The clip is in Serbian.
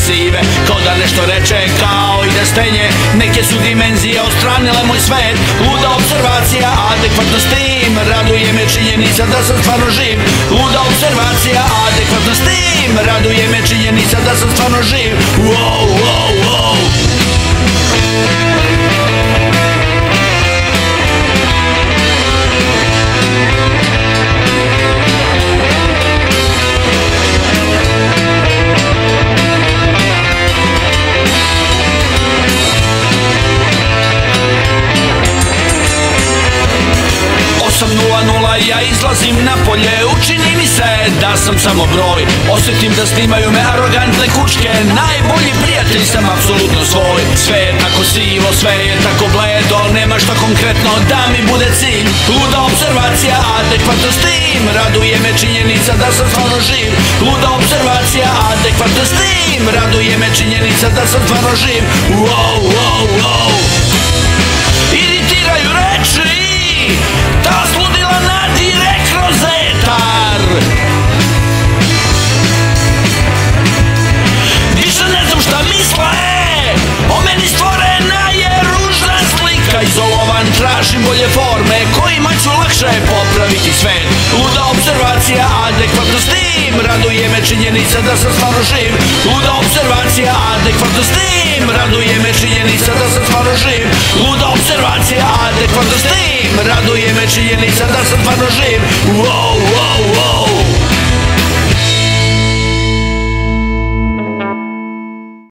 sive, ko da nešto reče kao i da stenje. Neke su dimenzije ostranile moj svet, luda observacija, adekvatno s tim. Raduje me činjenica da sam stvarno živ, luda observacija, adekvatno s tim. Raduje me činjenica da sam stvarno živ. Wow, wow, wow. Ja izlazim na polje, učini mi se da sam samo broj. Osjetim da snimaju me arogantne kučke, najbolji prijatelj sam apsolutno svoj. Sve je tako sivo, sve je tako bledo, nema što konkretno da mi bude cilj. Luda observacija, adekvatno s tim. Raduje me činjenica da sam stvarno živ. Luda observacija, adekvatno s tim. Raduje me činjenica da sam stvarno živ. Wow, wow, wow. Iritiraju reči, ta sludila nadire kroz etar. Više ne znam šta misle, o meni stvorena je ružna slika. Izolovan, tražim bolje forme kojima ću lakše popraviti svet. Luda observacija, adekvatno s tim. Raduje me činjenica da sam stvarno živ. Luda observacija, adekvatno s tim. Raduje me činjenica da sam stvarno živ. Luda observacija, adekvatno s tim. Raduje me činjenica da sam stvarno živ. Wow, wow, wow.